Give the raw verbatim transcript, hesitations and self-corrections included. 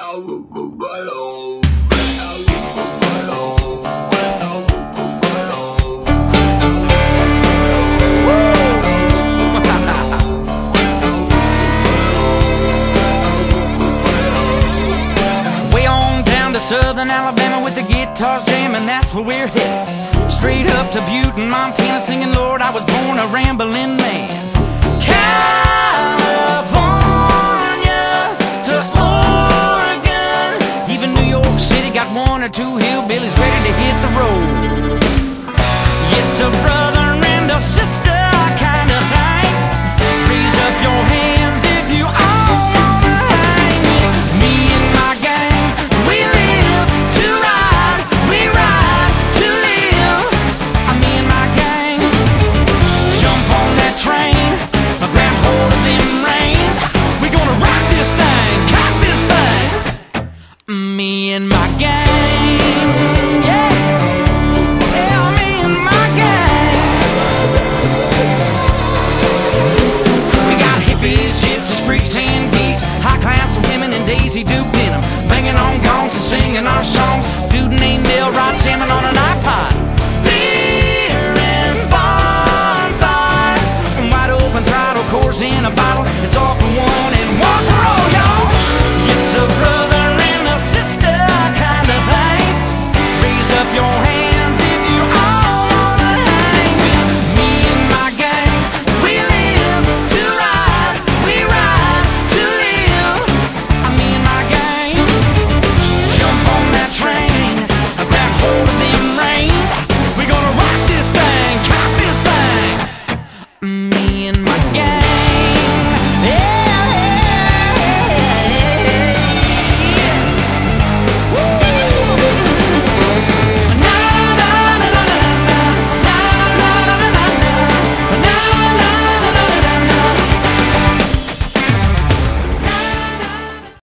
Southern Alabama with the guitars jamming, that's where we're headed. Straight up to Butte in Montana singing, Lord, I was born a rambling man. California to Oregon, even New York City got one or two